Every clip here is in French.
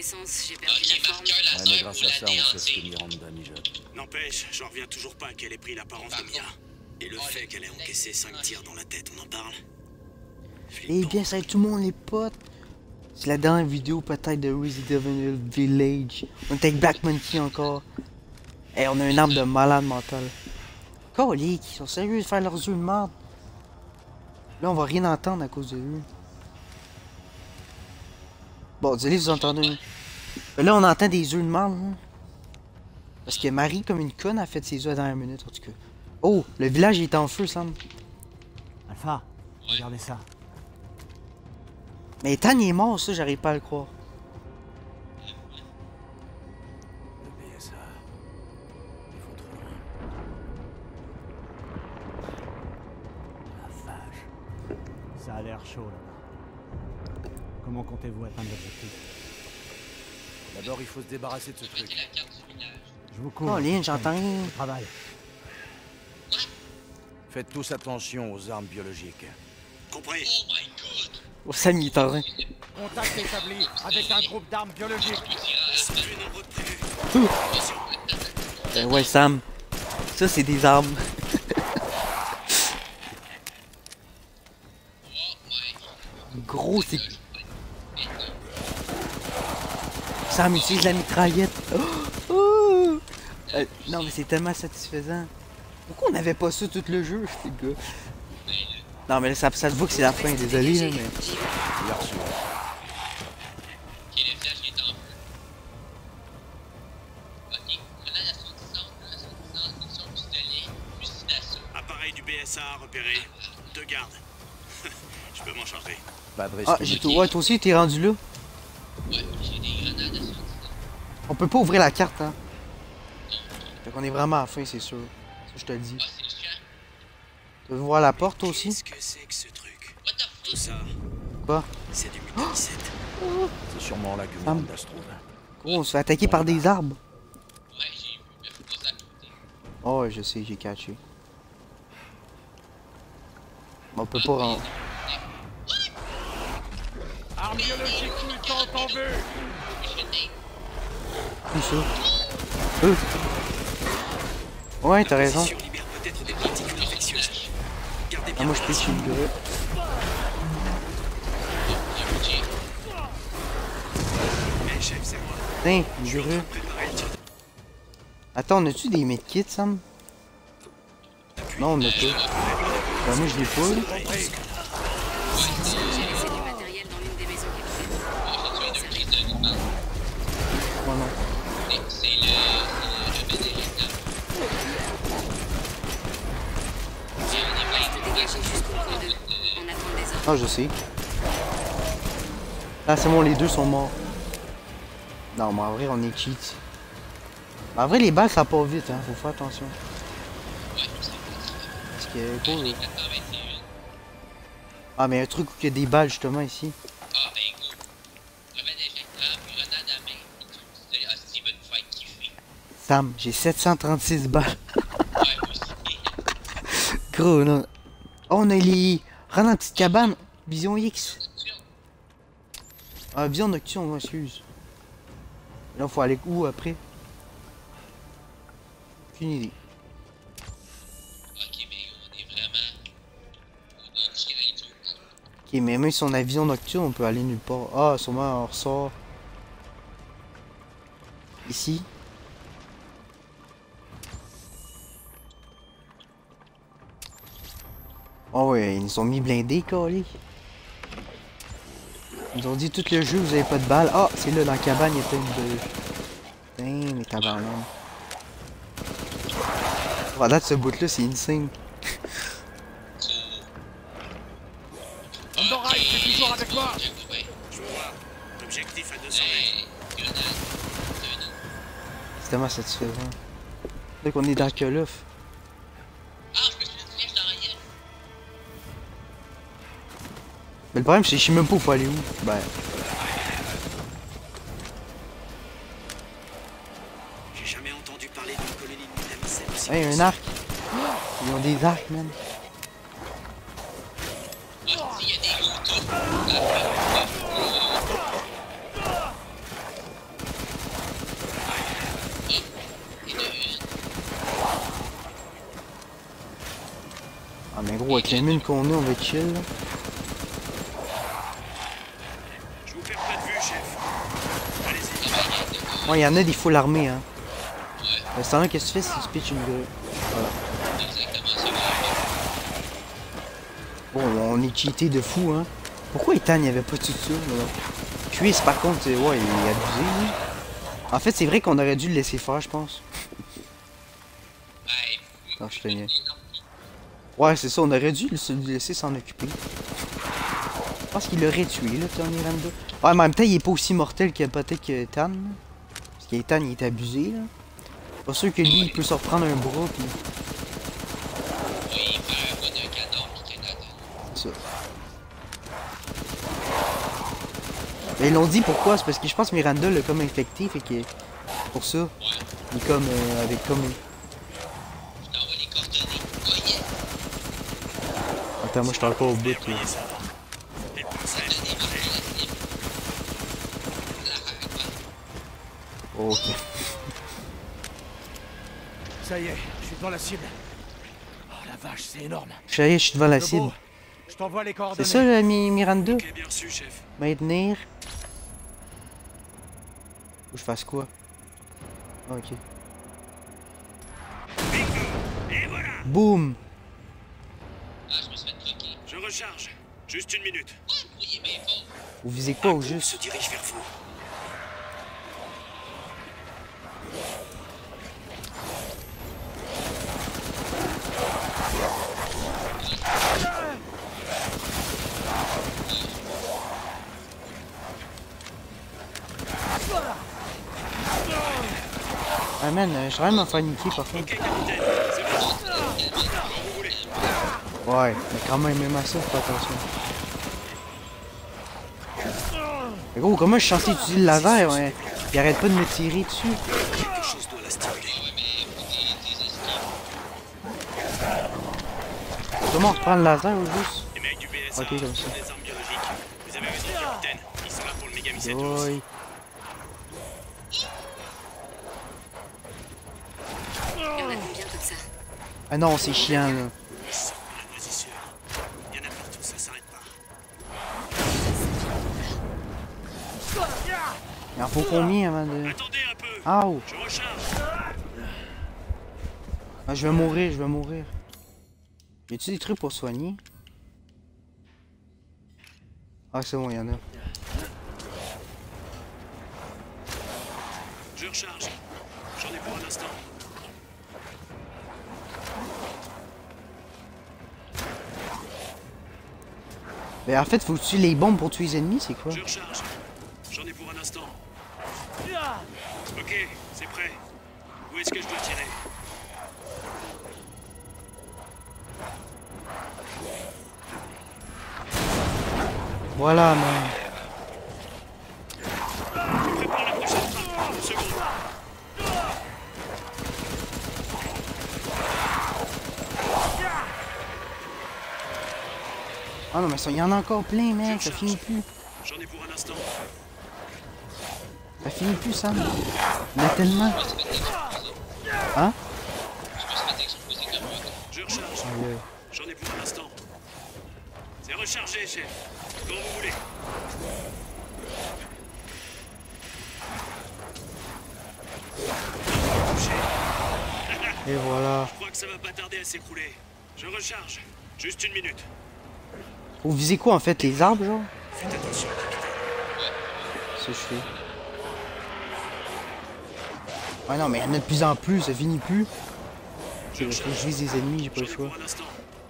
J'ai perdu la forme. Ouais, mais grâce à ça, on sait ce que Miranda mijote. N'empêche, j'en reviens toujours pas qu'elle ait pris l'apparence de Mia. Et le fait qu'elle ait encaissé 5 tirs dans la tête, on en parle? Eh bien, salut tout le monde, les potes. C'est la dernière vidéo peut-être de Resident Evil Village. On est avec Black Monkey encore. Et on a une arme de malade mental. Colique, ils sont sérieux de faire leurs yeux de merde. Là, on va rien entendre à cause de eux. Bon, désolé, vous entendez. Mais là, on entend des œufs de merde. Hein. Parce que Marie, comme une conne, a fait ses œufs à la dernière minute, en tout cas. Oh, le village est en feu, Sam. Alpha, regardez ça. Mais Ethan, il est mort, ça, j'arrive pas à le croire. Le BSA. Il faut trop loin. La vache. Ça a l'air chaud là-bas. Comment comptez-vous atteindre l'objectif? D'abord, il faut se débarrasser de ce truc. Je vous cours. Oh, Lynn, j'entends rien. Au travail. Faites tous attention aux armes biologiques. Compris. Oh, Sam, il est en train. Contact établi avec un groupe d'armes biologiques. Ils sont plus nombreux que prévu. Ben ouais, Sam. Ça, c'est des armes. Gros, c'est... Sam utilise la mitraillette. Oh! Oh! Non, mais c'est tellement satisfaisant. Pourquoi on n'avait pas ça tout le jeu, les gars? Non, mais là, ça se voit que c'est la fin, désolé, là, mais... Il a reçu. Appareil du BSA repéré. 2 gardes. Je peux m'en charger. Pas de risque. Ah, j'ai tout... Ouais, toi aussi, t'es rendu là? On peut pas ouvrir la carte, hein. Fait qu'on est vraiment à la fin, c'est sûr. Ça, je te le dis. Tu veux voir la porte aussi? Qu'est-ce que c'est que ce truc? Tout ça, Quoi? c'est du mutant-17. C'est sûrement là que Sam. Miranda se trouve. Gros, on se fait attaquer par des arbres. Oh, ouais, je sais, j'ai catché. Mais on peut pas rentrer. Armes biologiques mutantes en vue. Où ça? Ouais, t'as raison. Position libère peut-être des particules infectieuses. Gardez Ah, bien moi je peux tuer le gars. Eh, chef, c'est moi. Tiens, Je suis le en train gars. de préparer le tir. Attends, on a-tu des medkits, Sam? Non, on a pas. Ben, moi je l'ai pas. Là. J'ai laissé du matériel dans l'une des maisons capturées. Oh non. Reste dégagé jusqu'au point 2. On attend des ordres. Ah, je sais. Ah, c'est bon, les deux sont morts. Non, mais en vrai, on est cheat. Mais en vrai, les balles, ça part vite, hein. Faut faire attention. Parce que, gros, là. Ah, mais un truc où il y a des balles, justement, ici. Sam, j'ai 736 balles. Gros, non. Oh, on a les... Rentre dans la petite cabane. Vision X. Ah, vision nocturne, moi, excuse. Là, faut aller où après? Aucune idée. Ok, mais même si on a vision nocturne, on peut aller nulle part. Ah, sûrement on ressort. Ici. Oh ouais, ils nous ont mis blindés, calé. Ils nous ont dit tout le jeu, vous avez pas de balles. Ah, c'est là, dans la cabane, il y a plein de... Putain, mais tabarnak. À date, ce bout-là, c'est insane. Andorra, c'est toujours avec moi. Je vois. Objectif à 200 mètres. C'est tellement satisfaisant. Là qu'on est dans Call of. Mais le problème, c'est que je sais même pas où faut aller où. Ben... J'ai jamais entendu parler d'une colonie de mutamicètes aussi. Hey, un arc. Ils ont des arcs, man. Mais gros, avec les mines qu'on a, on va être chill. Là. Je vous perds pas de vue, chef. Allez-y. Ouais, il y en a des full armées, hein. Mais c'est là, qu'est-ce que tu fais si tu pitches une grue? Voilà. Bon, on est cheaté de fou, hein. Pourquoi Ethan, il n'y avait pas tout ça, là? Cuisse, par contre, ouais, il est abusé, lui. En fait, c'est vrai qu'on aurait dû le laisser faire, je pense. Non, je te niais. Ouais, c'est ça, on aurait dû le laisser s'en occuper. Je pense qu'il l'aurait tué, là, Tony Rando. Ouais, mais en même temps, il est pas aussi mortel que peut-être que Ethan. Là. Parce qu'Ethan, il est abusé, là. Pas sûr que lui, il peut se reprendre un bras, pis... C'est ça. Mais ils l'ont dit pourquoi, c'est parce que je pense que Miranda l'a comme infecté, fait que... Pour ça. Il est comme, avec comme... Attends, moi je suis encore au bout, là. Ok. Ça y est, je suis devant la cible. Oh la vache, c'est énorme. Ça y est, je suis devant la Lobo, cible. je t'envoie les C'est coordonnées. ça, là, Miranda? Ok, bien reçu, chef. Maintenir. Faut que je fasse quoi? Ah, ok. Et voilà. Boum! Je recharge. Juste une minute. Vous visez quoi au Se juste? dirige vers vous. Ah man, je suis vraiment faire niquer par contre. Ok, capitaine. C'est bon. Quand vous voulez. Ouais, mais quand même à ça, faut faire attention. Mais gros, comment je suis censé utiliser le laser? Ouais? Il arrête pas de me tirer dessus. Quelque chose doit la stimuler. Comment on reprend le laser au juste? Les mecs du BSA Ok, comme ça. ont des armes biologiques. Vous avez raison, capitaine. Ils sont là pour le méga missile. Oui. Il y en a combien comme ça? Ah non, c'est chiant là. Ils sont dans la position. Il y en a partout, ça s'arrête pas. Il en faut combien avant de... Attendez un peu. Ah, oh. Je recharge. Ah, je vais mourir, je vais mourir. Y a-tu des trucs pour soigner? Ah, c'est bon, y en a. Je recharge. J'en ai pour un instant. Mais en fait, faut tuer les bombes pour tuer les ennemis, c'est quoi? Je recharge. J'en ai pour un instant. Ok, c'est prêt. Où est-ce que je dois tirer? Voilà, man. Je prépare la prochaine frappe. Une seconde. Ah non, mais ça, y en a encore plein, mec. Ça finit plus. J'en ai pour un instant. Ça finit plus, ça. Il y en a tellement. Hein? Je recharge. Ah, là. J'en ai pour un instant. C'est rechargé, chef. Quand vous voulez. Et voilà. Je crois que ça va pas tarder à s'écrouler. Je recharge. Juste une minute. Vous visez quoi en fait? Les arbres, genre? Faites attention, capitaine. Ça, je fais. Ouais, non, mais il y en a de plus en plus, ça finit plus. Faut que je vise des ennemis, j'ai pas J'en le ai choix. pour un instant.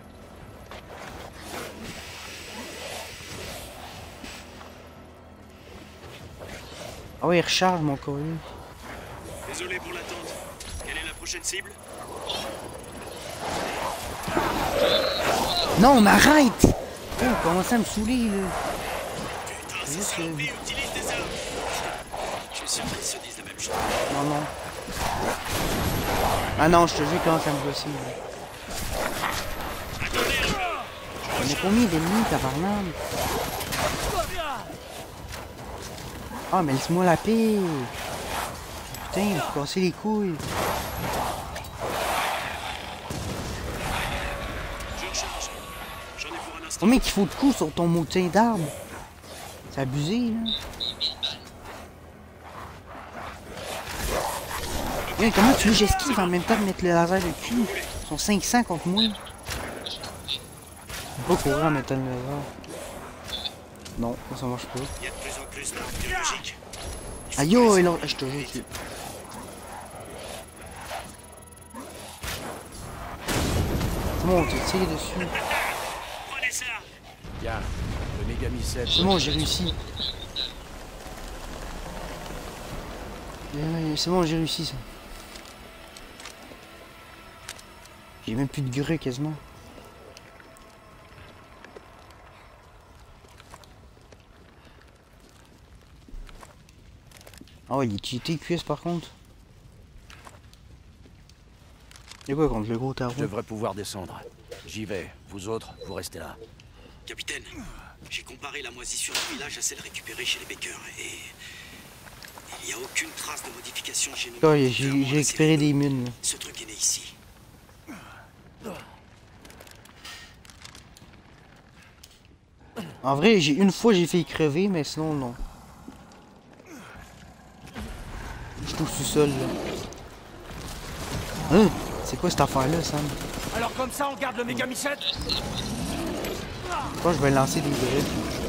Ah ouais, il recharge mon colis. Désolé pour l'attente. Quelle est la prochaine cible? Non, mais arrête! Oh, commence à me saouler, là. Putain, C'est ces juste que- saloperies utilisent des armes. Je suis sûr qu'ils se disent la même chose. Non, non. Ah non, je te jure, il commence à me gosser, là. Attendez un peu. On est combien d'ennemis, tabarnak? Ah, mais laisse-moi la paix! Putain, vous cassez les couilles! Je recharge. Combien qu'il faut de coups sur ton motin d'arbre? C'est abusé, là. 1000 balles. Hey, comment tu veux que j'esquive en même temps de mettre le laser de cul? Ils sont 500 contre moi. Je peux pas courir en mettant le laser. Non, ça marche pas. Il y a de plus en plus d'armes biologiques. Aïe, oh, là, je te jure. C'est bon, tu tires dessus. Prenez ça. Bien. Le mégamycète. C'est bon, j'ai réussi. C'est bon, j'ai réussi ça. J'ai même plus de grue quasiment. Ah ouais, il est cheaté QS par contre. Et quoi contre le gros tarot? Je devrais pouvoir descendre. J'y vais. Vous autres, vous restez là. Capitaine, j'ai comparé la moisissure du village à celle récupérée chez les Baker et il n'y a aucune trace de modification génomique. Ouais, j'ai récupéré des mines. Ce truc est né ici. En vrai, une fois j'ai fait crever, mais sinon non. Je suis tout sous-sol là. Hein? C'est quoi cette affaire-là, Sam? Alors comme ça, on garde le mégamycète? Je crois que je vais lancer des grilles.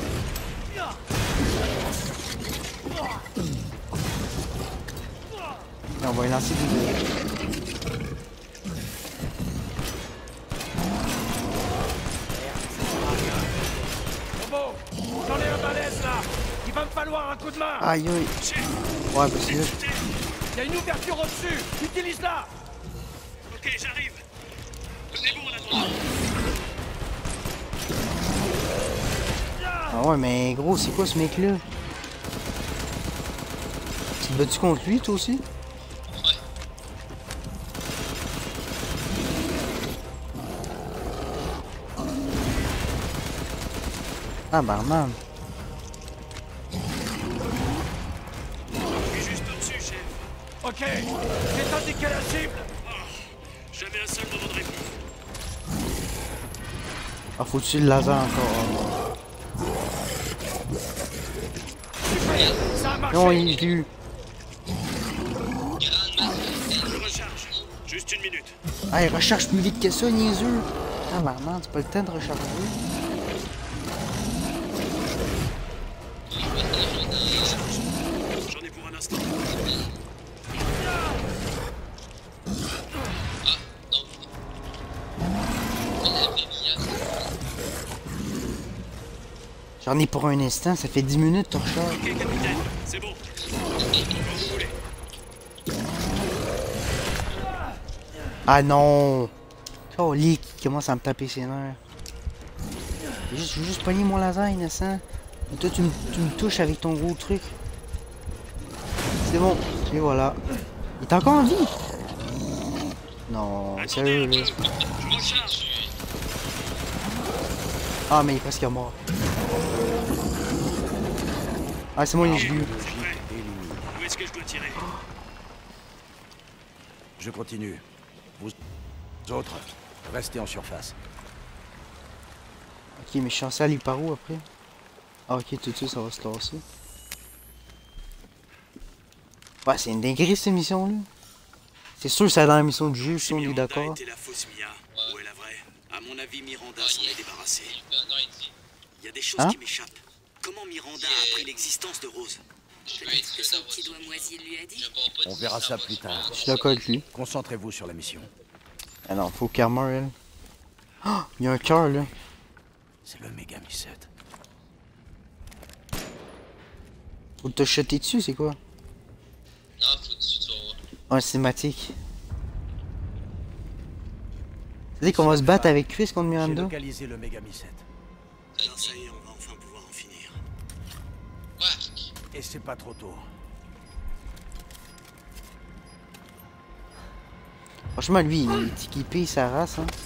Et on va lancer des grilles. Bobo, j'en ai un balèze là. Il va me falloir un coup de main. Aïe aïe. Ouais, parce que là, Il y a une ouverture au-dessus. Utilise-la. Ok, j'arrive. Tenez-vous en attendant. ah ouais, mais gros, c'est quoi ce mec-là? Tu te bats-tu contre lui, toi aussi? Ouais. Ah, barman. Je suis juste au-dessus, chef. Ok, j'ai indiqué la cible. Jamais un seul moment de répit. Ah, faut tuer le laser encore. Ça a marché. Non, il est eu. Grande masse. Je recharge. Juste une minute. Ah, il recharge plus vite que ça, niaiseux. Ah, barman, c'est pas le temps de recharger. J'en ai pour un instant. J'en ai pour un instant, ça fait 10 minutes, ton recharge. Ok, capitaine, c'est bon. Quand vous voulez. Ah non! Oh, Lee qui commence à me taper ses nerfs. Je veux juste pogner mon laser, innocent. Et toi, tu me touches avec ton gros truc. C'est bon. Et voilà. Il est encore en vie? Non, sérieux, là. Je recharge. Ah, mais il est presque mort. Ah, c'est moi, il est vu. Prêt. Où est-ce que je dois tirer? Je continue. Vous autres, restez en surface. Ok, mais je suis censé aller par où après? Ah, ok, tout de suite, ça va se tasser. Ouais, c'est une dinguerie cette mission-là. C'est sûr que c'est dans la mission du jeu, si on est Miranda d'accord. était la fausse Mia, ou est la vraie? À mon avis, Miranda s'en est débarrassée. Il y a des choses Hein? qui m'échappent. Comment Miranda a appris l'existence de Rose? Peut-être que son petit doigt moisi lui a dit. On verra ça plus tard. Je suis d'accord avec lui. Concentrez-vous sur la mission. Ah non, faut qu'elle meure, elle. Oh, il y a un cœur, là. C'est le mégamycète. Faut te jeter dessus, c'est quoi? Non, faut que tu sois. Un cinématique. Tu sais qu'on va se battre avec Chris contre J'ai Miranda? localisé le mégamycète. Alors ça y est, on va enfin pouvoir en finir. Ouais. Et c'est pas trop tôt. Franchement, lui, il est équipé, sa race, hein.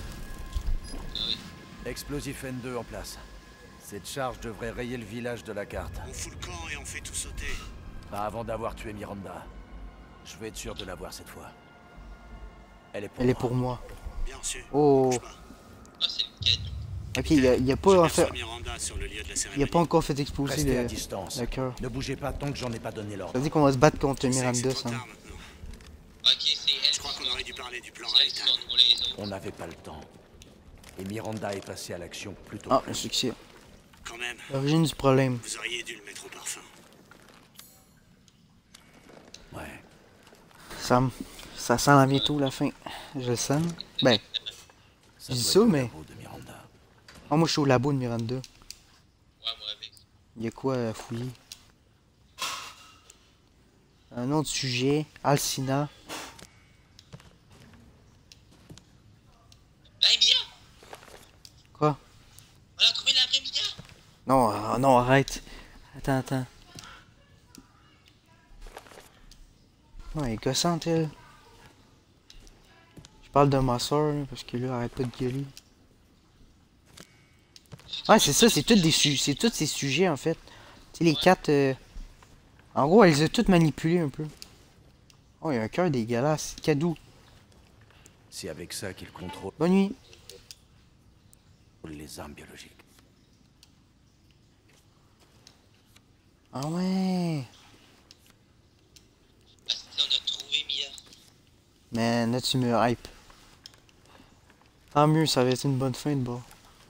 Explosif N2 en place. Cette charge devrait rayer le village de la carte. On fout le camp et on fait tout sauter. Pas avant d'avoir tué Miranda. Je veux être sûr de l'avoir cette fois. Elle est pour Elle est moi. pour moi. Bien sûr. Oh. Bouge pas. Ah, c'est le canon. Ok, il a pas en fait. J'aperçois Miranda sur le lieu de la Il a cérémonie. pas encore fait exploser Restez à le distance. cœur. Ne bougez pas tant que j'en ai pas donné Ça l'ordre. veut dire qu'on va se battre contre Je sais que c'est Miranda, trop ça. tard maintenant. Ok, c'est elle. Je crois qu'on aurait dû parler du plan C'est elle qui Altan. contrôlait les autres. On n'avait pas le temps. Et Miranda est passée à l'action plus tôt. Ah, un succès. Quand même, L'origine du problème. vous auriez dû le mettre au parfum. Ouais. Ça sent la bientôt la fin. Je le sens. Ben, Ça Je dis doit ça, être le mais- labo de Miranda. oh, moi je suis au labo de Miranda. Ouais, moi avec. Il y a quoi à fouiller? Un autre sujet. Alcina. Hey, Mia! Quoi? On a trouvé la vraie Mia! Non, non, arrête. Attends. Ouais, elle est gossante, elle. Je parle de ma soeur, là, parce que là, arrête pas de gueuler. Ouais, c'est ça, c'est c'est tous ces sujets, en fait. Tu sais, les quatre... En gros, elle les a toutes manipulées, un peu. Oh, il y a un cœur dégueulasse. Cadeau. C'est avec ça qu'il contrôle Bonne nuit. les armes biologiques. Ah ouais. Parce qu'on a trouvé Mia. Man, là, tu me hype. Tant mieux, ça va être une bonne fin de bord.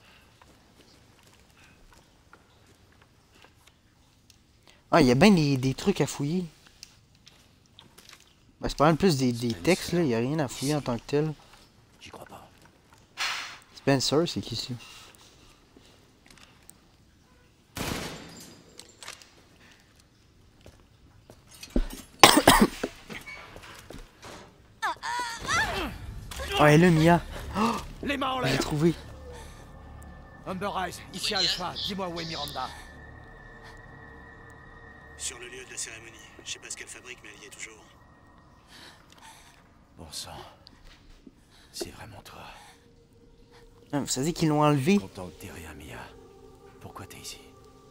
Ah, il y a bien des trucs à fouiller. Ben, c'est pas mal plus des textes, là. Il y a rien à fouiller en tant que tel. J'y crois pas. Spencer, c'est qui ça? Ouais, là, Mia. Les mains en Je l'ai l'air. trouvé. Umber Eyes, ici Alpha. Dis-moi où est Miranda. Sur le lieu de la cérémonie. Je sais pas ce qu'elle fabrique, mais elle y est toujours. Bon sang. C'est vraiment toi. Ah, ça dit qu'ils l'ont enlevé. Content que t'aies rien, Mia. Pourquoi t'es ici?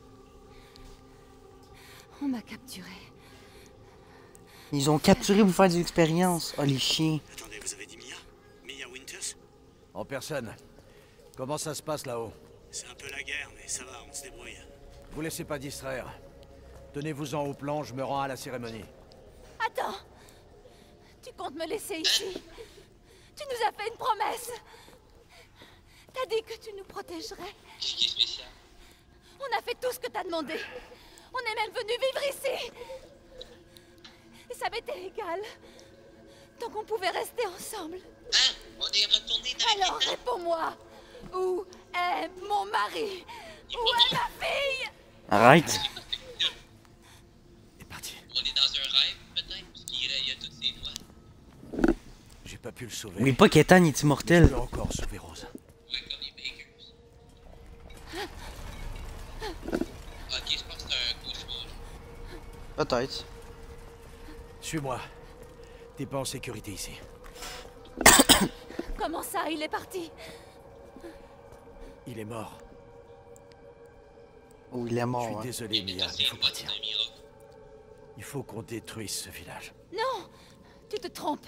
On m'a capturé. Ils ont capturé pour faire des expériences. Oh, les chiens. Attendez, vous avez dit Mia? Mia Winters? En personne. Comment ça se passe là-haut? C'est un peu la guerre, mais ça va, on se débrouille. Vous laissez pas distraire. Tenez-vous-en au plan, je me rends à la cérémonie. Attends! Tu comptes me laisser ici? Tu nous as fait une promesse! T'as dit que tu nous protégerais. Qu'est-ce qui est spécial? On a fait tout ce que t'as demandé. On est même venu vivre ici. Et ça m'était égal. Tant qu'on pouvait rester ensemble. Hein? On est retourné dans Alors les temps. réponds-moi. Où est mon mari? Où est ma fille? Arrête. C'est parti. On est dans un rêve, peut-être, parce qu'il y a toutes ses doigts. J'ai pas pu le sauver. Oui, pas qu'Ethan est Je immortel. peux encore sauver Rose. Ouais, comme les Bakers. Ok, je pense que c'est un cauchemar. Peut-être. Suis-moi. T'es pas en sécurité ici. Comment ça, il est parti? Il est mort. Oh, il est Je mort, suis ouais. désolé, Mia, C'est il faut moi, c'est partir. un miracle. Il faut qu'on détruise ce village. Non! Tu te trompes.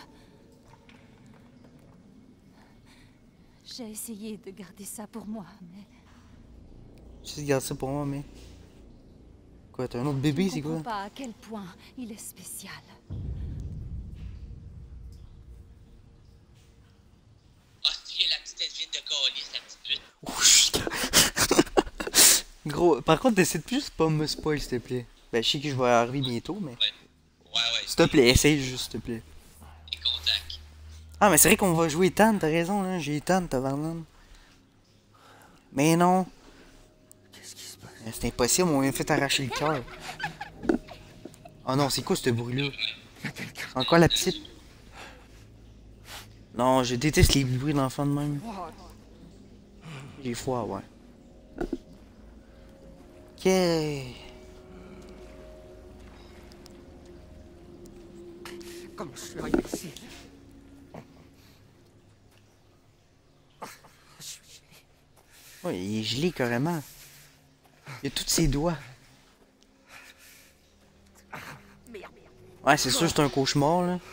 J'ai essayé de garder ça pour moi, mais... Tu gardes ça pour moi, mais... Quoi, t'as un autre bébé, je c'est ne comprends quoi? pas à quel point il est spécial. Ah, si, la petite Edwin de Callis, la petite pute. Oh, chut. Gros, par contre, essaie de plus pas me spoil, s'il te plaît. Ben, je sais que je vais arriver bientôt, mais... Ouais, S'il te plaît, essaye juste, s'il te plaît. les contacts. Ah, mais c'est vrai qu'on va jouer Ethan, t'as raison, là. J'ai Ethan, t'as vraiment. Mais non. Qu'est-ce qui se passe? C'est impossible, on m'a fait arracher le cœur. Oh non, c'est quoi ce bruit-là? C'est encore la petite. Non, je déteste les bruits d'enfants de même. Des fois, ouais. Ok. Comment je suis arrivé ici? Ouais, il est gelé carrément. Il a tous ses doigts. Ouais, c'est sûr, c'est un cauchemar, là.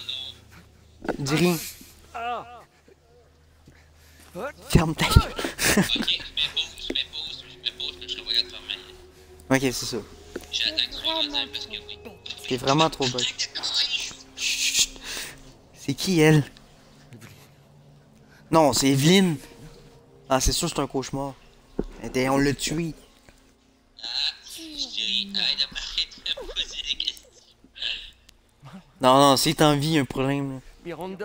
Dis rien. Ferme ta gueule. je mets pause, je serai pas capable de faire Ok, c'est ça. J'attaque sur les voisins parce que oui. T'es vraiment trop bête. Chut. C'est qui elle? Non, c'est Evelyne. Ah, c'est sûr, c'est un cauchemar. On l'a tué. Ah, chérie, arrête de me poser des questions. Non, non, c'est en vie un problème. Là. Miranda.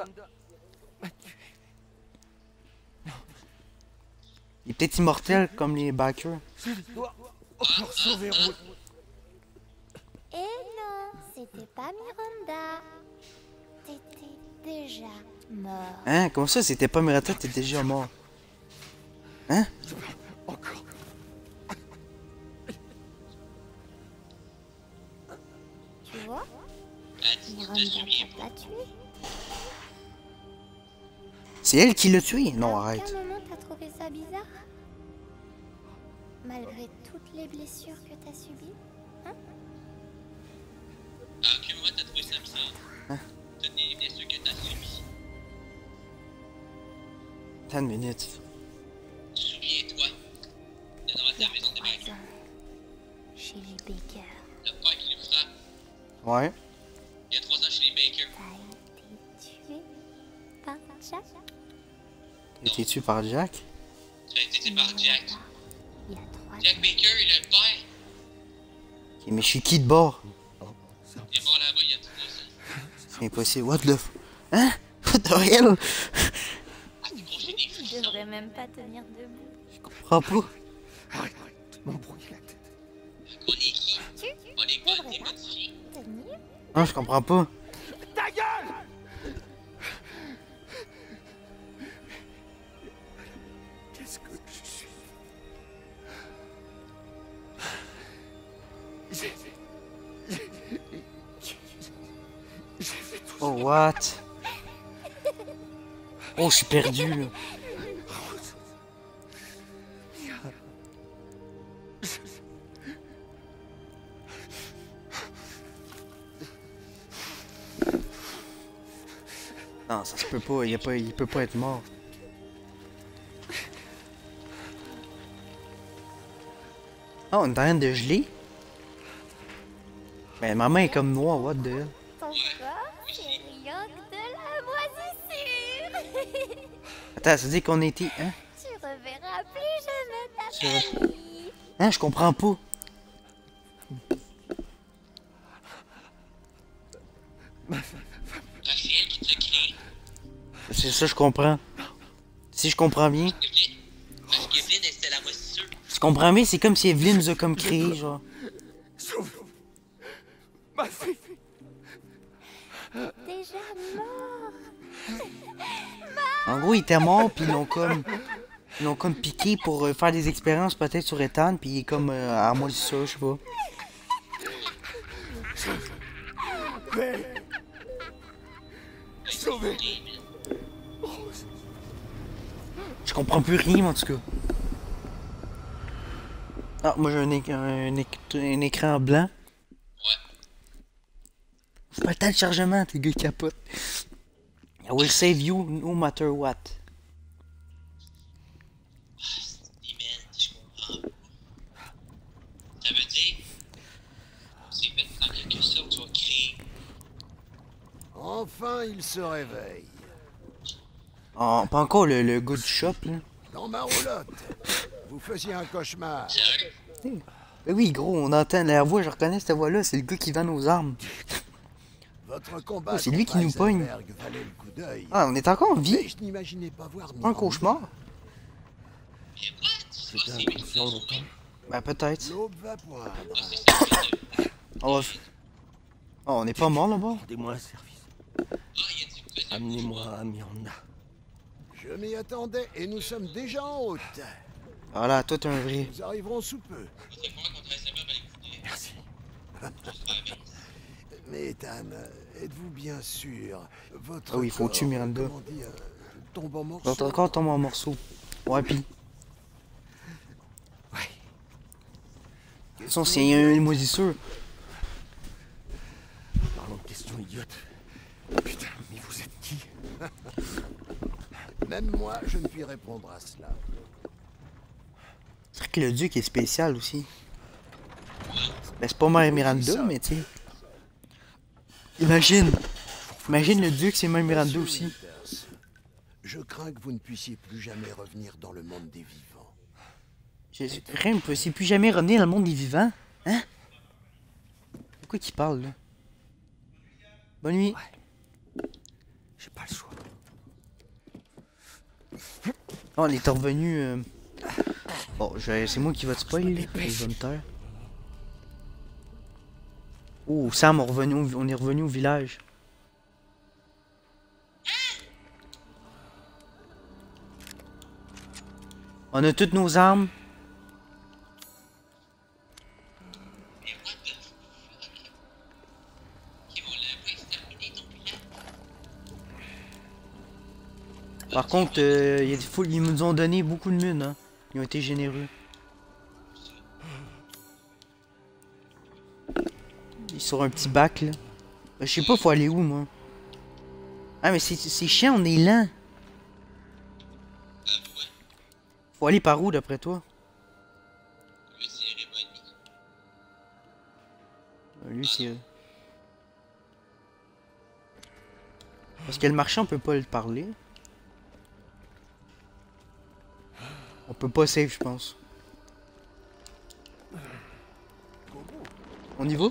Il est peut-être immortel comme les backers. Je dois encore sauver Ruth. Eh non, c'était pas Miranda. T'étais déjà mort. Hein? Comment ça, c'était pas Miranda, t'es déjà mort? Hein? Encore. Tu vois, Tu te Miranda souviens t'a pas tué. C'est elle qui l'a tué? Non, À arrête. aucun moment t'as trouvé ça bizarre? Malgré toutes les blessures que t'as subies? À quel moment t'as trouvé ça bizarre? Hein? Toutes les blessures que t'as subies. Attends une minute. Souviens-toi. T'es dans ta maison de bac. Chez les Baker. Le père qui nous frappe. Ouais. Il y a 3 ans chez les Baker. T'as été tué par Jack? T'as été tué par Jack? Tu as été tué par Jack. Il y a 3 Jack Baker, il a le père. Ok, mais je suis qui de bord? Il est mort là-bas il y a 3 ans. C'est impossible. What the f... Hein? What the hell? Ah, t'es gros, j'ai des Tu frissons. devrais même pas tenir debout. Je comprends pas. Arrête, m'embrouiller la tête. On est qui? On est quoi? devrais T'es pas modifié? tenir? Non, je comprends pas. Ta gueule! Qu'est-ce que je suis? J'ai fait tout Oh, what? Oh, je suis perdu, là. Non, ça se peut pas. Il peut pas être mort. Oh, on est en train de geler? Mais ma main est comme noire, what the hell? Ton corps, c'est rien que de la moisissure. Attends, ça dit qu'on était... Hein? Tu reverras plus jamais ta Je- famille. Hein, je comprends pas. Ah, c'est elle qui t'a créé. C'est ça, je comprends. Si je comprends bien. Parce qu'Evelyne, c'était la moisissure. Je comprends bien, c'est comme si Evelyne nous a comme créé, genre. sauve ma fille. Déjà mort. En gros, il était mort, puis ils l'ont comme piqué pour faire des expériences peut-être sur Ethan, puis il est comme à moi ça, je sais pas. Sauvé. Je comprends plus rien, en tout cas. Ah, moi j'ai un écran blanc. Ouais. C'est pas le temps de chargement, tes gars capotent. I will save you no matter what. Dis, man, je comprends pas. Ça veut dire, on s'est fait en quelque sorte, tu vas créer. Enfin, il se réveille. Oh, pas encore le gars du shop, là. Dans ma roulotte, vous faisiez un cauchemar. Sérieux? Ben oui, gros, on entend la voix, je reconnais cette voix-là, c'est le gars qui vend nos armes. Votre combat Oh, c'est lui contre qui nous pogne. Heisenberg valait le coup d'œil. Ah, on est encore en Mais vie? je n'imaginais pas voir Pas un Miranda. cauchemar? Mais what? Ah, C'était c'est lui qui inconscient t'a longtemps. sauvé. Ben peut-être. L'aube va poindre. Ah, c'est ça, c'est ça. Oh, on n'est pas mort là-bas? Rendez-moi un service. Ah, il a dit que vous faisiez. Amenez-moi à Miranda. Je m'y attendais et nous sommes déjà en route. Voilà, toi t'es un vrai. Nous arriverons sous peu. Vous allez voir contre Heisenberg avec vous. Merci. Mais Ethan, êtes-vous bien sûr votre Ah oui, il faut corps, tuer Miranda. comment dire, tombe en morceaux. L'autre encore tombe en morceaux. Ouais, pis. De toute façon, s'il y a une moisissure. Parlons de questions idiotes. Putain, mais vous êtes qui? Même moi, je ne puis répondre à cela. C'est vrai que le duc est spécial aussi. Ben, c'est pas Mère Miranda, mais tu sais. Imagine le duc, c'est Mère Miranda aussi. Je crains que vous ne puissiez plus jamais revenir dans le monde des vivants. Rien ne peut plus jamais revenir dans le monde des vivants. Hein? De quoi qu'il parle, là? Bonne nuit. Ouais. J'ai pas le choix. Oh, on est revenu. Bon, c'est moi qui va te spoiler, là. Je vais me taire. Oh, Sam, on est revenu au village. On a toutes nos armes. Par contre, ils nous ont donné beaucoup de mines, hein. Ils ont été généreux. Ils sont sur un petit bac, là. Je sais pas, faut aller où, moi. Ah, mais c'est chiant, on est lent. Faut aller par où, d'après toi? Lui, c'est... Parce que le marchand, on peut pas le parler. On peut pas save, je pense. On y va?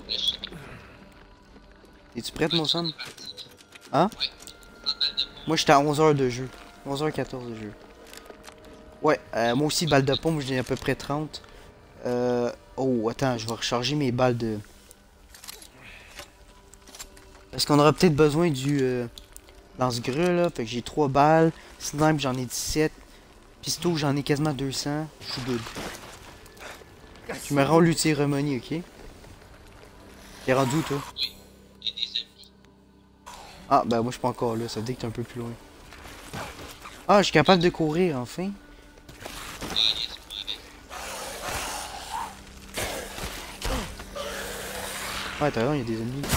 Es-tu prête, mon Sam? Hein? Moi, j'étais à 11h de jeu. 11h14 de jeu. Ouais, moi aussi, balle de pompe, j'ai à peu près 30. Oh, attends, je vais recharger mes balles de... Parce qu'on aura peut-être besoin du lance-grue, là. Fait que j'ai 3 balles. Snipe, j'en ai 17. Pisto, j'en ai quasiment 200. Je suis good. Tu me rends l'utéromonie, ok? T'es rendu où, toi? Ah, ben moi, je suis pas encore là. Ça veut dire que t'es un peu plus loin. Ah, je suis capable de courir, enfin. Ouais, t'as raison, il y a des ennemis.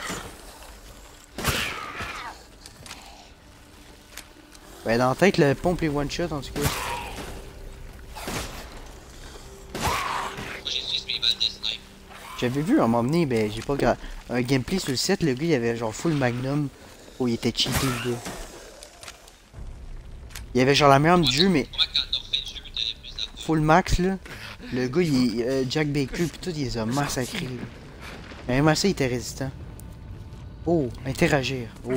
Ben, dans la tête, la pompe les one-shot, en tout cas. J'avais vu à un moment donné, ben, j'ai pas regardé. Un gameplay sur le set, le gars, il avait genre full magnum. Oh, il était cheaté, le gars. Il avait genre la meilleure du jeu, mais... Full max, là. Le gars, il Jack Baker, pis tout, il les a massacrés, là. Mais même ça, il était résistant. Oh, interagir. Oh.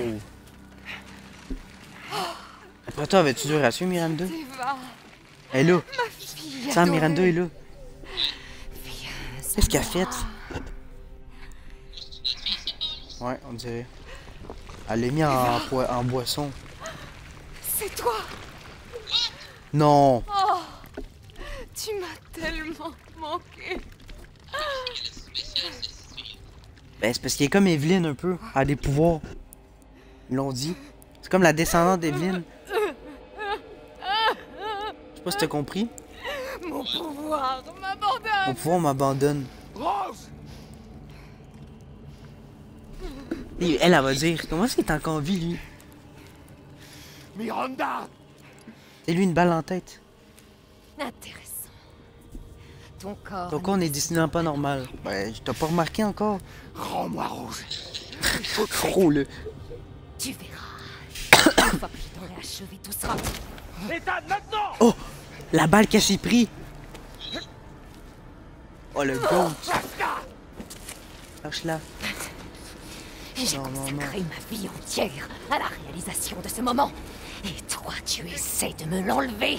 Après toi, avais-tu du ratio, Miranda? Elle est là. Sam, Miranda est là. Qu'est-ce qu'elle a fait? Ouais, on dirait. Elle l'a mis en boisson. C'est toi! Non! Oh! Tu m'as tellement manqué! Ben, c'est parce qu'il est comme Evelyn un peu. Elle a des pouvoirs. Ils l'ont dit. C'est comme la descendante d'Evelyn. Je sais pas si t'as compris. Mon pouvoir m'abandonne! Mon pouvoir m'abandonne. Et elle va dire, comment est-ce qu'il est encore en vie, lui? Miranda! C'est lui une balle en tête. Intéressant. Ton corps... Donc on est dessiné pas normal. Ouais, t'as pas remarqué encore? Rends-moi rouge. Gros, le... Tu verras. Une fois que je t'aurai achevé, tout sera... Ethan, maintenant! Oh! La balle qu'elle s'est pris! Oh, le goat! Lâche-la. J'ai consacré ma vie entière à la réalisation de ce moment. Et toi, tu essaies de me l'enlever.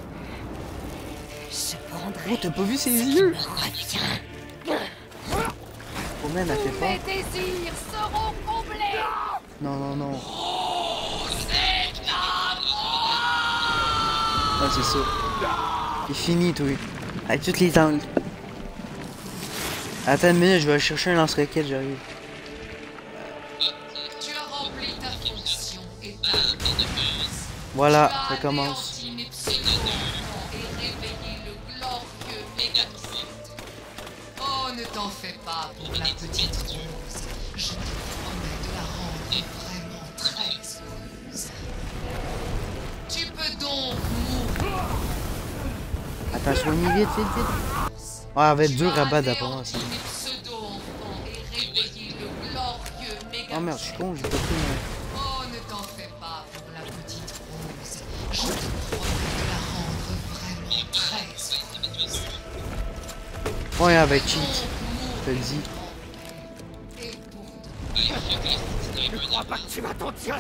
Je prendrai... Oh, t'as pas vu ses yeux? Reviens. Oh, man, elle fait Tous pas. mes désirs seront comblés. Non, non, non. Ah, c'est ça. C'est fini, toi. Avec toutes les angles. Attends une minute, je vais aller chercher un lance-roquette, j'arrive. Tu as rempli ta fonction et Voilà, ça commence. et réveillé le glorieux Mégaxite. Oh, ne t'en fais pas pour la petite rose. Je te promets de la rendre vraiment très heureuse. Tu peux donc mourir. T'as soigné vite, vite, vite. Ah, elle va être dur à battre d'après moi, ça. Oh merde, je suis con, j'ai pas pris mais... Oh, ne t'en fais pas pour la petite Rose. Je te promets de la rendre vraiment très heureuse. Ouais, avec cheat. Je te le dis. Je crois pas que tu vas t'en tirer.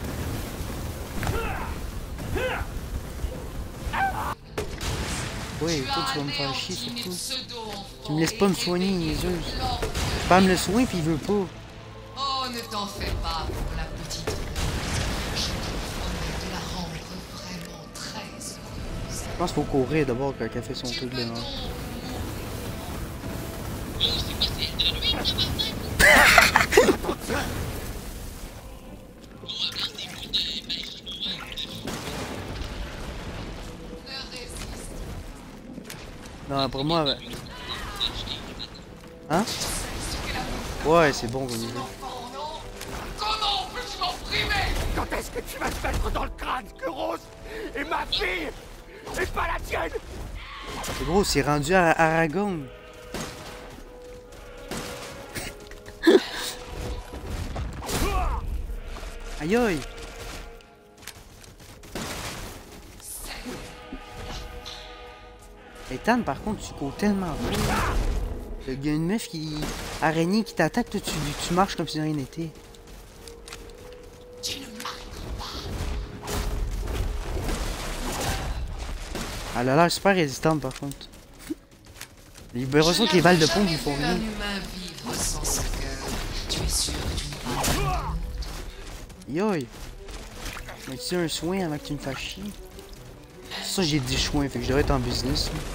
Ouais, toi tu vas me faire chier surtout. Tu me laisses pas me soigner, niaiseuse. Je peux me le soin pis il veut pas. Oh, ne t'en fais pas pour la petite Rose. Je te promets de la rendre vraiment très heureuse. Je pense qu'il faut courir d'abord quand elle fait son truc de mort. Non, pour moi... Hein? Ouais, c'est bon comme jeu. Comment peux-tu m'en priver? Quand est-ce que tu vas te mettre dans le crâne que Rose est ma fille et pas la tienne? C'est gros, c'est rendu à Aragon. Aïe aïe. Ethan, par contre, tu cours tellement vite. Il y a une meuf qui... araignée qui t'attaque, toi tu marches comme si rien n'était. Elle a l'air super résistante par contre. J'ai l'impression que les balles de pompe ils font rien. Yoï! Mais tu un soin avant que tu me fasses chier? Ça j'ai dit soin, fait que je devrais être en business. Là.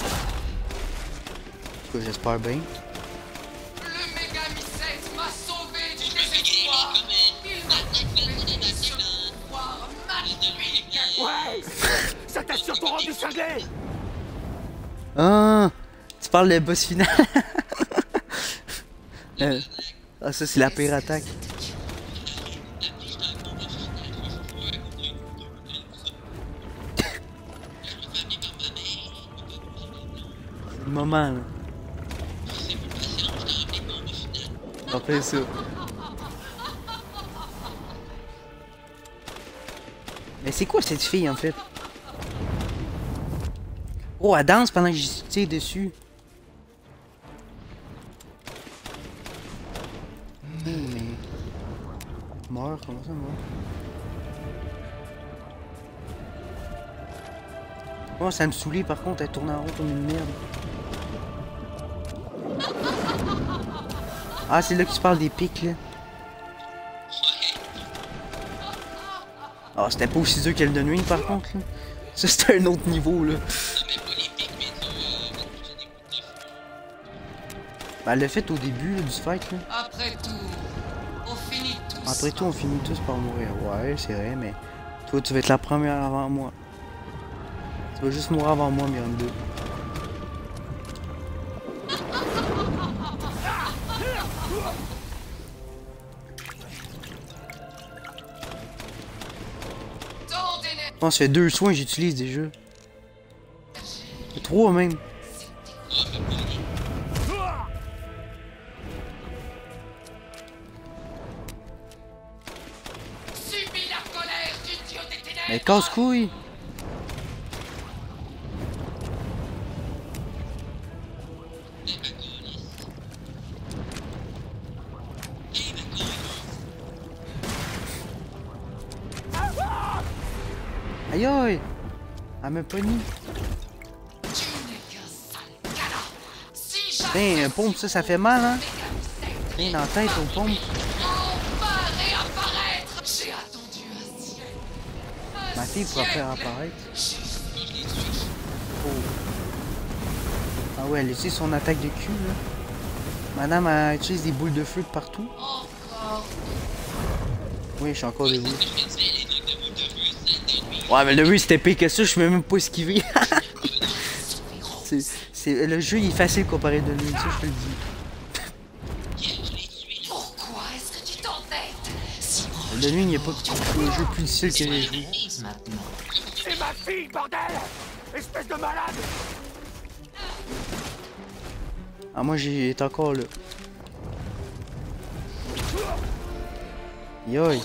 En tout cas, j'espère bien. Le Mégamycète m'a sauvé du désespoir. Il m'a trouvé ce pouvoir magnifique. Ouais! Ça t'assure ton rendu cinglé! Ah! Tu parles de boss final? Ah, ça c'est la pire attaque. Le moment là. Après ça. Mais c'est quoi cette fille en fait? Oh, elle danse pendant que je tire dessus. Oh, mais... Meurs, comment ça meurt? Oh, ça me saoulait par contre, elle tourne en rond comme une merde. Ah, c'est là que tu parles des pics, là. Ah, c'était pas aussi dur qu'elle de nuit, par contre, là. Ça, c'était un autre niveau, là. Ben, elle l'a fait au début, là, du fight, là. Après tout, on finit tous. Après tout, on finit tous par mourir. Ouais, c'est vrai, mais... Toi, tu vas être la première avant moi. Tu vas juste mourir avant moi, Miranda. Je pense que ça fait 2 soins que j'utilise déjà. 3 même. Subis la colère du dieu des ténèbres. Mais casse-couille! Aïe aïe! Elle m'a pas mis. Putain, pompe, ça fait mal, hein? Putain, dans la tête, aux pompes. Ma fille pourra faire apparaître. Oh. Ah ouais, elle utilise son attaque de cul, là. Madame, elle utilise des boules de feu de partout. Oui, je suis encore debout. Ouais, mais le but c'était pire que ça, je peux même pas esquiver. Le jeu il est facile comparé de lui, ça je te le dis. Pourquoi est-ce que tu t'entêtes? De lui, il n'y a pas de jeu plus difficile que j'ai joué. C'est ma fille, bordel! Espèce de malade! Ah, moi, j'ai été encore là. Yoï.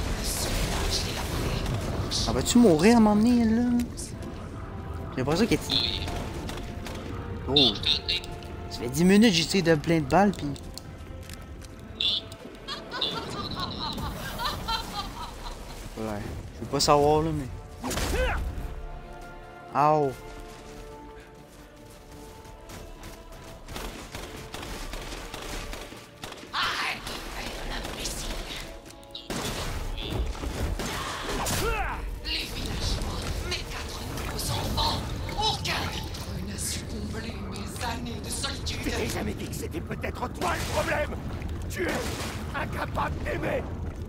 Ah, vas-tu mourir à m'emmener, là? J'ai l'impression qu'elle est... Oh. Ça fait 10 minutes, j'ai tiré de plein de balles, pis... Ouais. Je veux pas savoir, là, mais... Ow. Je t'ai jamais dit que c'était peut-être toi le problème. Tu es incapable d'aimer.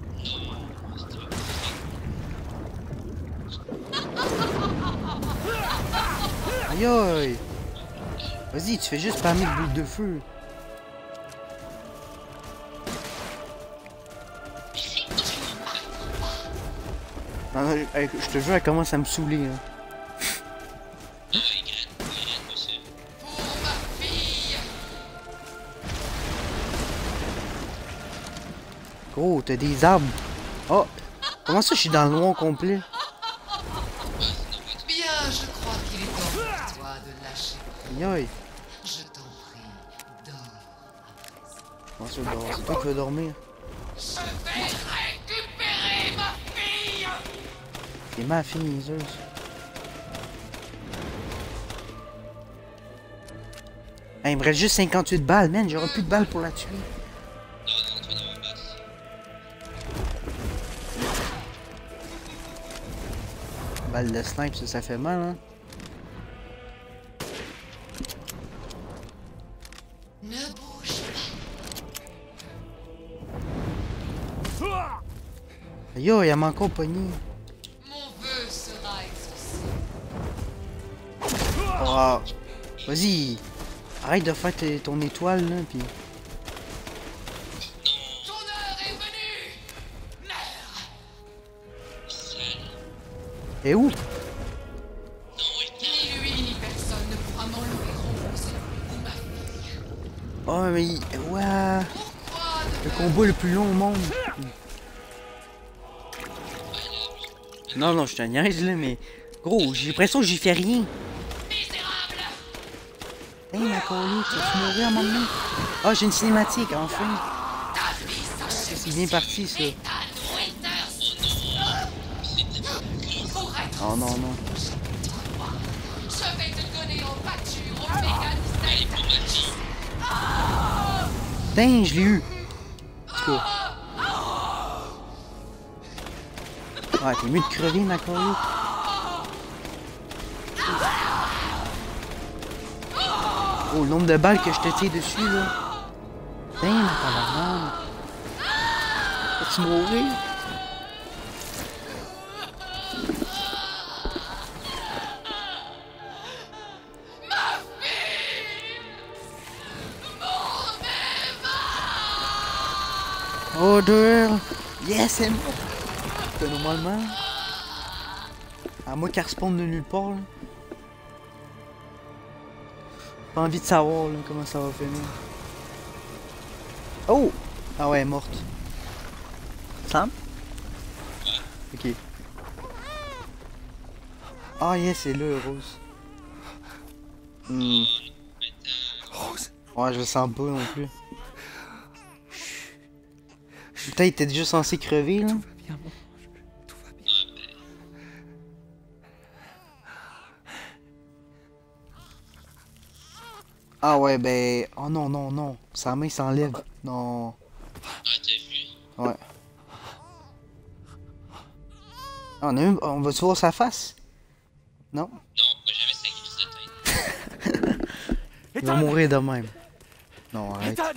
Aïe aïe. Vas-y, tu fais juste spammer de boules de feu. Non, je te jure, elle commence à me saouler. Hein. Gros, t'as des arbres. Oh, comment ça je suis dans le noir complet? Bien, je crois qu'il est temps pour toi de lâcher. Aïe aïe. Je t'en prie, dors. Comment ça dort? C'est toi qui veux dormir? Je vais récupérer ma fille. C'est ma fille, niaiseuse. Hey, il me reste juste 58 balles, man. J'aurai plus de balles pour la tuer. Balle de snipe, ça fait mal, hein? Ne bouge pas. Yo, il m'a encore pogné. Mon vœu sera exaucé. Oh. Vas-y. Arrête de faire ton étoile, là, pis... Ton heure est venue. Meurs. Et où? Ni lui, ni personne ne pourra m'enlever Rose ou ma fille. Oh, mais... Ouais... Le combat le plus long au monde. Non, non, je te niaise, là, mais... Gros, j'ai l'impression que j'y fais rien. Hey, ma collée, tu vas mourir à un moment donné? Ah, j'ai une cinématique, enfin. C'est bien parti, ça. Oh non, non. Je vais te donner en pâture au mécanicien. Dang, je l'ai eu. En tout cas. Ouais, t'es mieux de crever, ma collée. Oh, le nombre de balles que je te tire dessus, là. Dang, ma tabarnak. Vas-tu mourir? Order! Yes, c'est mort! Que normalement. À moi qu'elle respawn de nulle part, là. Pas envie de savoir, là, comment ça va finir. Oh! Ah ouais, elle est morte. Sam? Ok. Ah yes, c'est là, Rose. Rose? Ouais, je le sens pas non plus. Peut-être t'es déjà censé crever, là. Tout va bien, mon ange. Tout va bien. Ah ouais, ben... Oh non, non, non. Sa main s'enlève. Non. Ah, t'as vu? Ouais. Ah, on va-tu voir sa face? Non? Non, moi j'avais sa grise de tête. Il va mourir de même. Non, arrête. Ethan!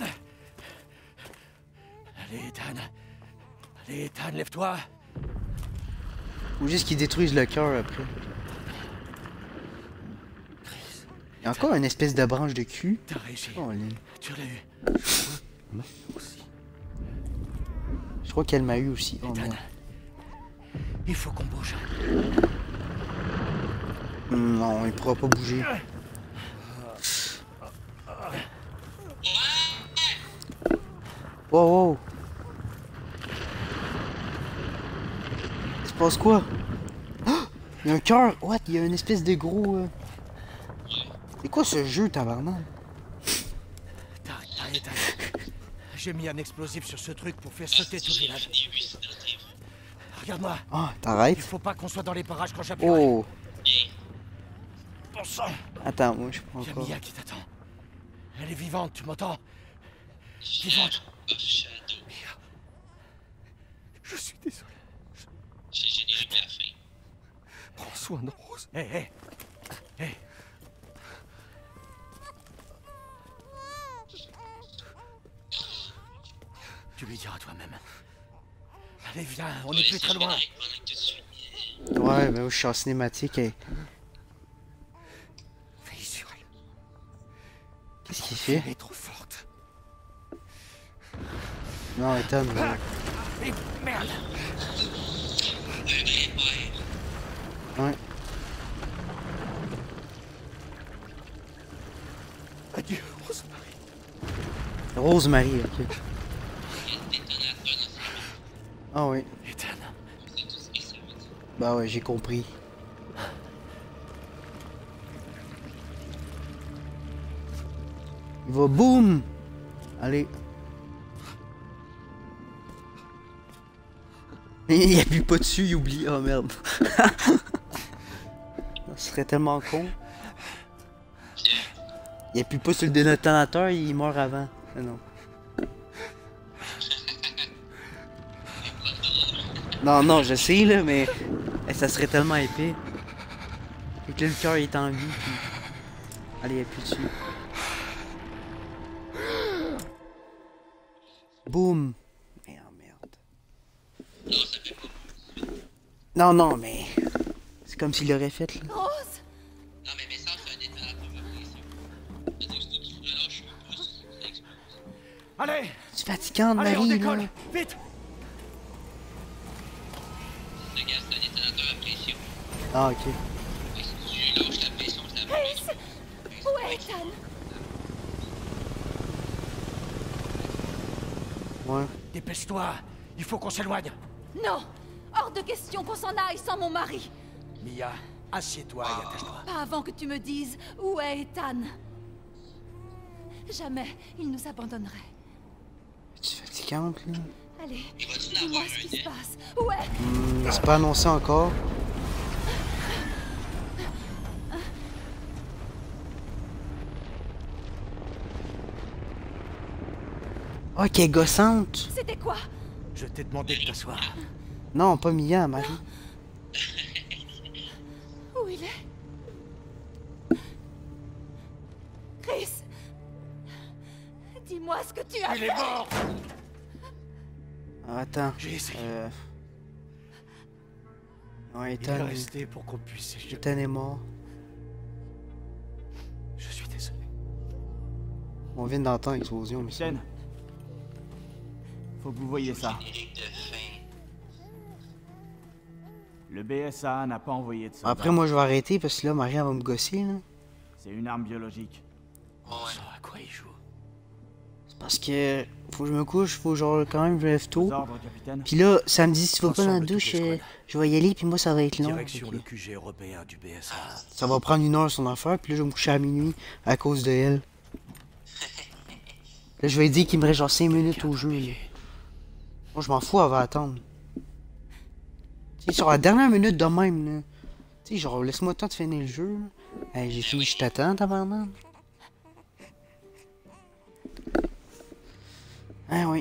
Allez, Ethan. Allez, Ethan, lève-toi. Faut juste qu'ils détruisent le cœur après. Il y a encore une espèce de branche de cul. T'as réussi. Oh, Lynn. Tu l'as eu. Moi aussi. Je crois qu'elle m'a eu aussi. Oh, Ethan, merde. il faut qu'on bouge. Non, il pourra pas bouger. Wow, wow. Il se passe quoi? Oh! Il y a un cœur. What? Il y a une espèce de gros... C'est quoi ce jeu, tabarnak? T'arrête. J'ai mis un explosif sur ce truc pour faire sauter tout le village. Regarde-moi. Ah, t'arrêtes? Il faut pas qu'on soit dans les parages quand j'appuierai. Oh! Bon sang. Attends, moi je prends Il y a encore. Mia qui t'attend. Elle est vivante, tu m'entends? Vivante. Mia. Je suis désolé. J'ai généré la fin. Prends soin de Rose. Hé. Tu lui diras toi-même. Allez, viens, on n'est plus très loin. Ouais, mais je suis en cinématique et... Veille sur elle. Qu'est-ce qu'il fait? Elle est trop forte. Non, Ethan, Merde. Ouais. Adieu, Rosemary. Rosemary, ok. Ah oui. Ethan. Bah ouais, j'ai compris. Il va boum! Allez. Il appuie pas dessus, il oublie. Oh merde. Ce serait tellement con. Il appuie pas sur le détonateur, il meurt avant. Ah non. Non, je sais là, mais ça serait tellement épais. Et que là, le cœur est en vie. Puis... Allez, appuie dessus. Boum. Merde. Non, mais... C'est comme s'il l'aurait fait, là. Rose! Non, mais ça, c'est un détonateur à pression. C'est-à-dire que si tu relâches un pouce, ça explose. Allez! C'est fatigant, Allez, on Marie, décolle! là. Vite! C'est un détonateur à pression. Ah, ok. Et si tu lâches la pression, ça va. Chris! Où est Ethan? Ouais. Dépêche-toi! Il faut qu'on s'éloigne! Non! Hors de question qu'on s'en aille sans mon mari! Mia, assieds-toi et attache-toi. Pas avant que tu me dises où est Ethan. Jamais il nous abandonnerait. C'est fatigante, là. Allez, Il va-tu en dis-moi avoir ce un, qui se hein? passe. Où est... C'est pas annoncé encore. Ok, gossante. C'était quoi? Je t'ai demandé de t'asseoir. Non, pas Mia, Marie. Où il est? Chris! Dis-moi ce que tu as Il fait! est mort! Ah, attends. J'ai essayé. Ouais, Il est Ethan. resté pour qu'on puisse s'échapper. Ethan est mort. Je suis désolé. On vient d'entendre l'explosion, mais Capitaine, faut que vous voyez ça. Générique de fin. Le BSA n'a pas envoyé de soldats. après, moi, je vais arrêter parce que là, Marie, elle va me gosser, là. C'est une arme biologique. Ouais. À quoi il joue? C'est parce que faut que je me couche, faut genre quand même que je lève tôt. Aux ordres, capitaine. Puis là, samedi, si tu vas pas dans la Ensemble, douche, toutes les je vais y aller, puis moi, ça va être long. Direction Ok. le QG européen du BSA. Ça va prendre 1 heure son affaire, puis là, je vais me coucher à minuit à cause de elle. Là, je vais dire qu'il me reste genre 5 minutes au jeu. Là. Moi, je m'en fous, elle va attendre. Tu sais, sur la dernière minute de même, là. Tu sais, genre, laisse-moi le temps de finir le jeu. Là. Hey, j'ai fini, je t'attends, tabarnak. Ah oui.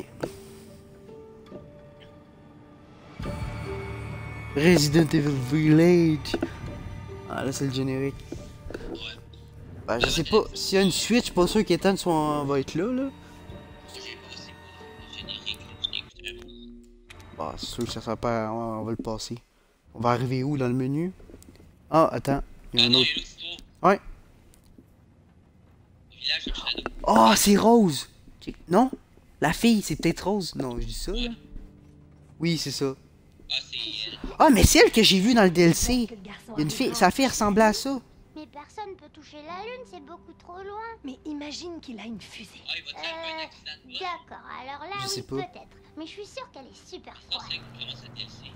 Resident Evil Village. Ah, là, c'est le générique. Ben, je sais pas. S'il y a une suite, je suis pas sûr qu'Ethan va être là, là. J'ai passé pour le générique, je n'écouterai pas. Bah, c'est sûr que ça sera pas. On va le passer. On va arriver où dans le menu? Ah, attends. Il y a un non, autre. il y a l'autre histoire. Ouais. Le village de Shadow. Oh, c'est Rose! Non? La fille, c'est peut-être Rose. Non, je dis ça, là. Oui, c'est ça. Ah, c'est elle. Ah, mais c'est elle que j'ai vue dans le DLC. Il y a une fille, sa fille ressemblait à ça. Mais par personne peut toucher la Lune, c'est beaucoup trop loin. Mais imagine qu'il a une fusée. Ah, il va te faire un accident de bus. D'accord, alors là, Je sais oui, pas. peut-être. Mais je suis sûre qu'elle est super Ça, forte. c'est comment ça DLC.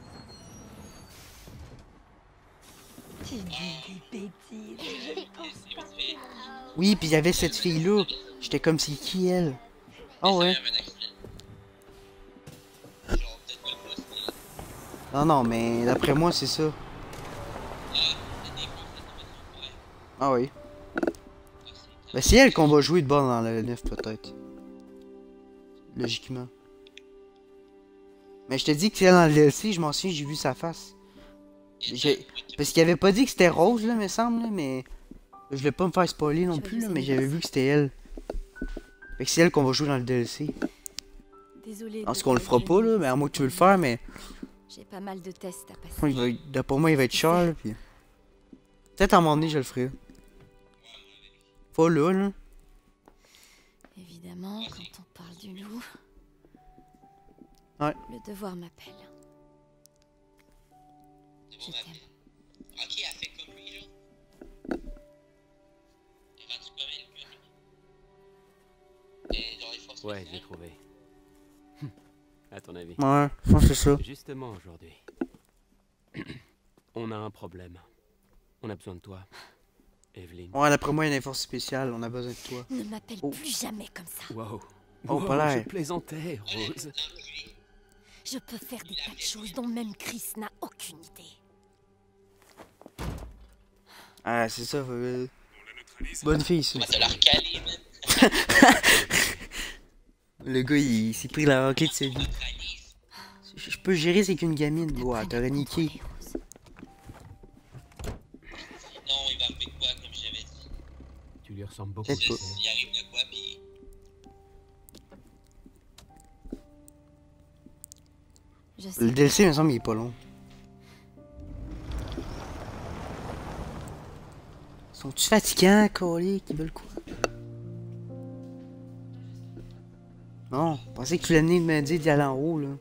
Tu dis des bêtises. Oui, puis il y avait cette fille-là. J'étais comme, c'est qui elle? Oh ouais. Non, non, mais d'après moi, c'est ça. Ah oui. Ben, c'est elle qu'on va jouer de bas dans le 9, peut-être. Logiquement. Mais je te dis que c'est elle dans le DLC, je m'en souviens, j'ai vu sa face. Parce qu'il avait pas dit que c'était Rose, là, me semble, là, mais... Je voulais pas me faire spoiler non plus, là, mais j'avais vu que c'était elle. Fait que c'est elle qu'on va jouer dans le DLC. Désolée. Parce qu'on le fera pas, là, mais à moi que tu veux le faire, mais... J'ai pas mal de tests à passer. D'après moi, il va être cher, là, puis... Peut-être à un moment donné, je le ferai. Pas là, là. Évidemment, quand on parle du loup... Ouais. Le devoir m'appelle. Je t'aime. Ok, elle fait comme lui, là. Il est rendu combien, le gars, lui? Et genre, les forces Ouais, je l'ai trouvé. À ton avis? Ouais, je pense que c'est ça. Justement, aujourd'hui. On a un problème. On a besoin de toi, Evelyn. Ouais, d'après moi, il y a une force spéciale, on a besoin de toi. Ne m'appelle plus jamais comme ça. Wow. Oh, pas l'air. Je plaisantais, Rose. Je peux faire des tas de choses dont même Chris n'a aucune idée. Ah, c'est ça, bonne fille, ça. On va te la recaler, man. Le gars, il s'est pris la raclée de sa vie. Je peux gérer, c'est qu'une gamine. Ouais, t'aurais niqué. Non, il va arriver quoi, comme j'avais dit. Tu lui ressembles beaucoup. Peut-être pas. Il arrive de quoi, puis... Le DLC, il me semble, il est pas long. Sont-tu fatigants, coliques, qui veulent quoi? Non, je pensais que tu venais de me dire d'y aller en haut, là.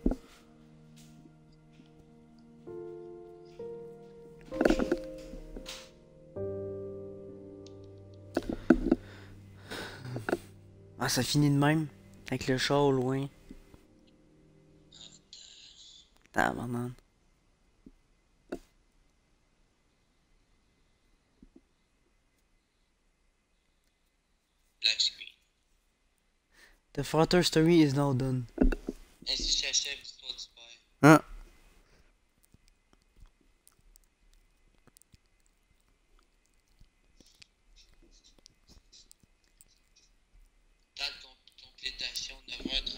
Ah, ça finit de même. Avec le chat au loin. Ah, maman. Black screen. The further story is now done. Ainsi s'achève l'histoire du père. Ah. Date de complétation 9h30.